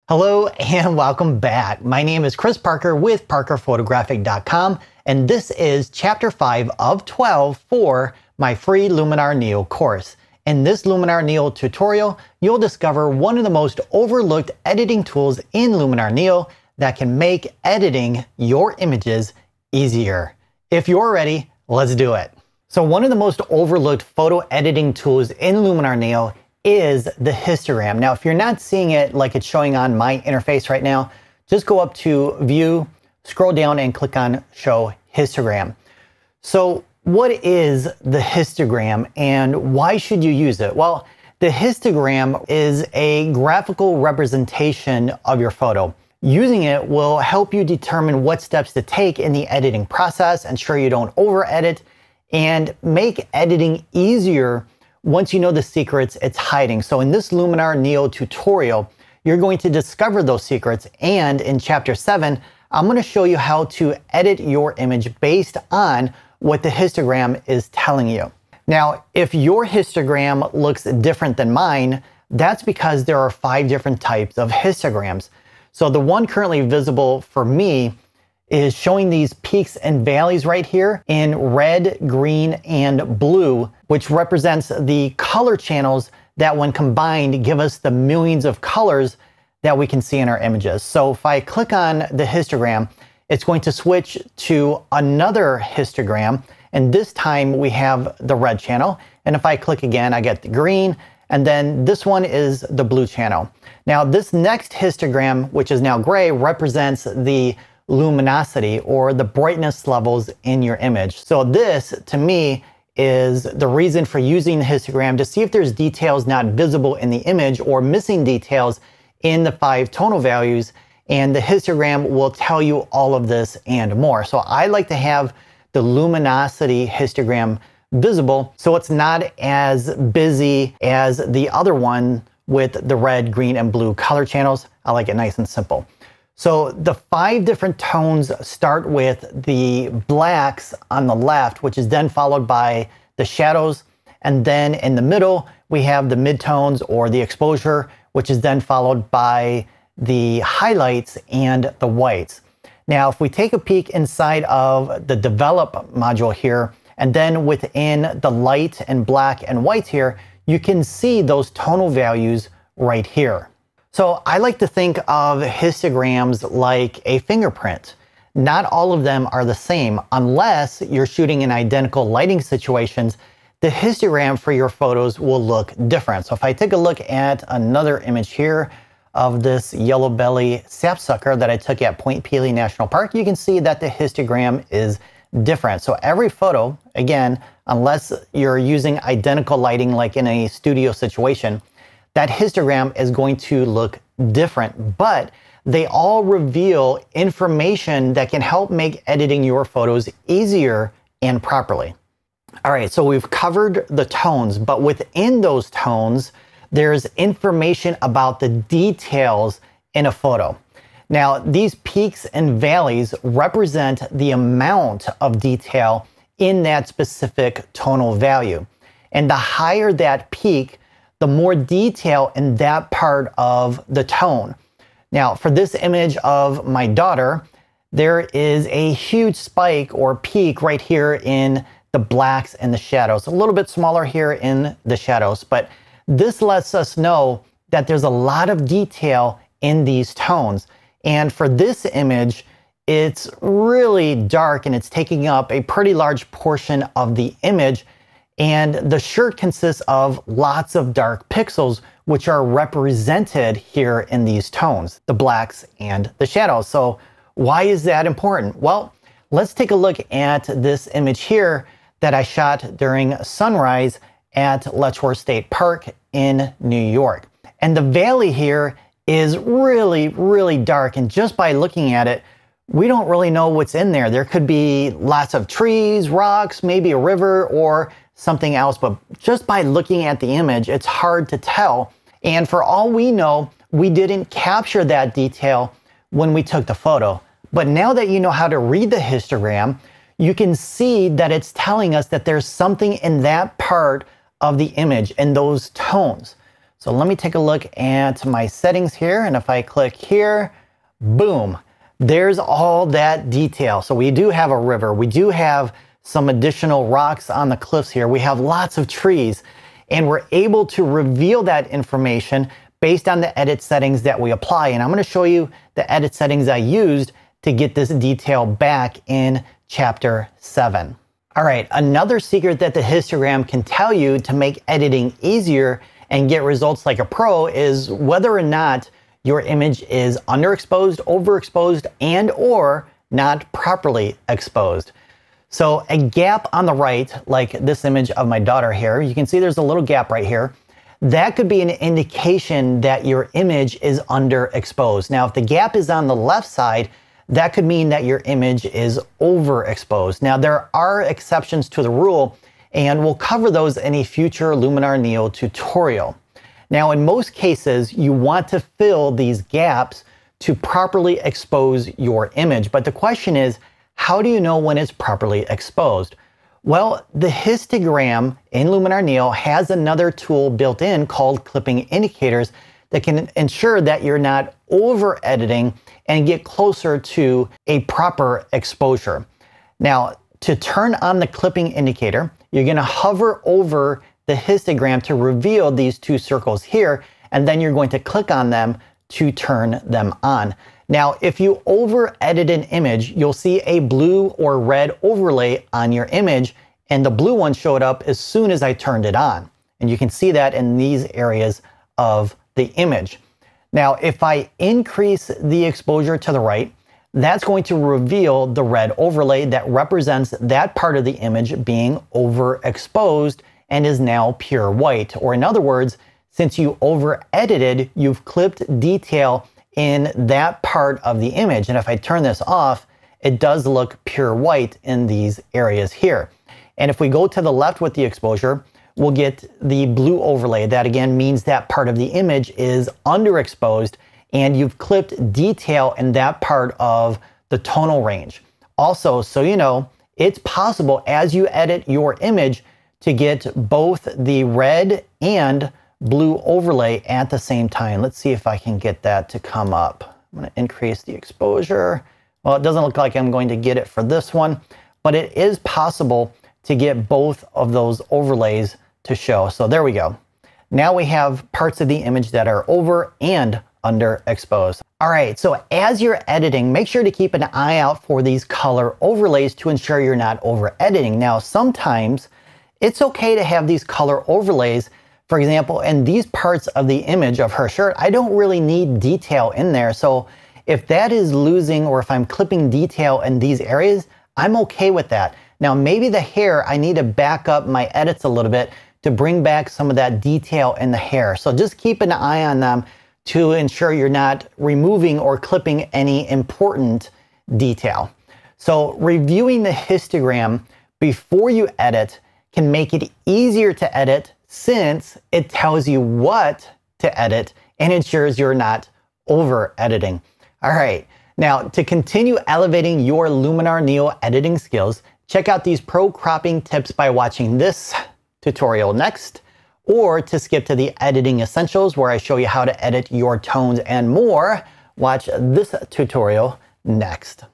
Hello and welcome back. My name is Chris Parker with ParkerPhotographic.com, and this is Chapter 5 of 12 for my free Luminar Neo course. In this Luminar Neo tutorial, you'll discover one of the most overlooked editing tools in Luminar Neo that can make editing your images easier. If you're ready, let's do it. So one of the most overlooked photo editing tools in Luminar Neo is the histogram. Now, if you're not seeing it like it's showing on my interface right now, just go up to View, scroll down and click on Show Histogram. So what is the histogram and why should you use it? Well, the histogram is a graphical representation of your photo. Using it will help you determine what steps to take in the editing process, ensure you don't over edit, and make editing easier once you know the secrets it's hiding. So in this Luminar Neo tutorial, you're going to discover those secrets, and in Chapter 7, I'm going to show you how to edit your image based on what the histogram is telling you. Now, if your histogram looks different than mine, that's because there are 5 different types of histograms. So the one currently visible for me is showing these peaks and valleys right here in red, green, and blue, which represents the color channels that when combined give us the millions of colors that we can see in our images. So if I click on the histogram, it's going to switch to another histogram, and this time we have the red channel. And if I click again, I get the green, and then this one is the blue channel. Now this next histogram, which is now gray, represents the luminosity or the brightness levels in your image. So this, to me, is the reason for using the histogram to see if there's details not visible in the image or missing details in the 5 tonal values, and the histogram will tell you all of this and more. So I like to have the luminosity histogram visible so it's not as busy as the other one with the red, green, and blue color channels. I like it nice and simple. So the 5 different tones start with the blacks on the left, which is then followed by the shadows. And then in the middle, we have the midtones or the exposure, which is then followed by the highlights and the whites. Now, if we take a peek inside of the develop module here, and then within the light and black and whites here, you can see those tonal values right here. So I like to think of histograms like a fingerprint. Not all of them are the same unless you're shooting in identical lighting situations. The histogram for your photos will look different. So if I take a look at another image here of this yellow belly sapsucker that I took at Point Pelee National Park, you can see that the histogram is different. So every photo, again, unless you're using identical lighting like in a studio situation, that histogram is going to look different, but they all reveal information that can help make editing your photos easier and properly. All right, so we've covered the tones, but within those tones, there's information about the details in a photo. Now, these peaks and valleys represent the amount of detail in that specific tonal value. And the higher that peak, the more detail in that part of the tone. Now, for this image of my daughter, there is a huge spike or peak right here in the blacks and the shadows. A little bit smaller here in the shadows, but this lets us know that there's a lot of detail in these tones. And for this image, it's really dark and it's taking up a pretty large portion of the image. And the shirt consists of lots of dark pixels, which are represented here in these tones, the blacks and the shadows. So why is that important? Well, let's take a look at this image here that I shot during sunrise at Letchworth State Park in New York. And the valley here is really, really dark. And just by looking at it, we don't really know what's in there. There could be lots of trees, rocks, maybe a river, or something else, but just by looking at the image, it's hard to tell. And for all we know, we didn't capture that detail when we took the photo. But now that you know how to read the histogram, you can see that it's telling us that there's something in that part of the image and those tones. So let me take a look at my settings here, and if I click here, boom, there's all that detail. So we do have a river, we do have some additional rocks on the cliffs here, we have lots of trees, and we're able to reveal that information based on the edit settings that we apply. And I'm going to show you the edit settings I used to get this detail back in Chapter 7. All right, another secret that the histogram can tell you to make editing easier and get results like a pro is whether or not your image is underexposed, overexposed, and or not properly exposed. So a gap on the right, like this image of my daughter here, you can see there's a little gap right here. That could be an indication that your image is underexposed. Now, if the gap is on the left side, that could mean that your image is overexposed. Now, there are exceptions to the rule, and we'll cover those in a future Luminar Neo tutorial. Now, in most cases, you want to fill these gaps to properly expose your image. But the question is, how do you know when it's properly exposed? Well, the histogram in Luminar Neo has another tool built in called clipping indicators that can ensure that you're not over editing and get closer to a proper exposure. Now, to turn on the clipping indicator, you're going to hover over the histogram to reveal these two circles here, and then you're going to click on them to turn them on. Now, if you over edit an image, you'll see a blue or red overlay on your image, and the blue one showed up as soon as I turned it on. And you can see that in these areas of the image. Now, if I increase the exposure to the right, that's going to reveal the red overlay that represents that part of the image being overexposed and is now pure white. Or in other words, since you over edited, you've clipped detail in that part of the image. And if I turn this off, it does look pure white in these areas here. And if we go to the left with the exposure, we'll get the blue overlay. That again means that part of the image is underexposed, and you've clipped detail in that part of the tonal range. Also, so you know, it's possible as you edit your image to get both the red and blue overlay at the same time. Let's see if I can get that to come up. I'm going to increase the exposure. Well, it doesn't look like I'm going to get it for this one, but it is possible to get both of those overlays to show. So there we go. Now we have parts of the image that are over and underexposed. All right, so as you're editing, make sure to keep an eye out for these color overlays to ensure you're not over editing. Now, sometimes it's okay to have these color overlays. For example, in these parts of the image of her shirt, I don't really need detail in there. So if that is losing, or if I'm clipping detail in these areas, I'm okay with that. Now, maybe the hair, I need to back up my edits a little bit to bring back some of that detail in the hair. So just keep an eye on them to ensure you're not removing or clipping any important detail. So reviewing the histogram before you edit can make it easier to edit, since it tells you what to edit and ensures you're not over editing. All right, now to continue elevating your Luminar Neo editing skills, check out these pro cropping tips by watching this tutorial next, or to skip to the editing essentials where I show you how to edit your tones and more, watch this tutorial next.